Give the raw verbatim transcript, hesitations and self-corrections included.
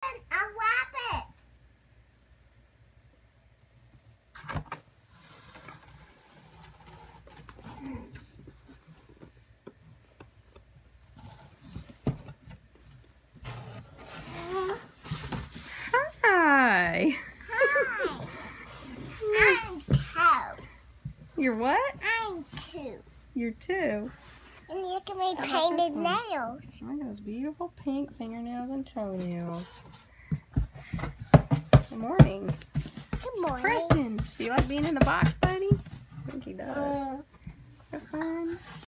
Preston, a rabbit. Hi. Hi. I'm two. You're what? I'm two. You're two. And you can make How about this painted one? nails. Look at those beautiful pink fingernails and toenails. Good morning. Good morning. Preston, do you like being in the box, buddy? I think he does. Uh, Have fun.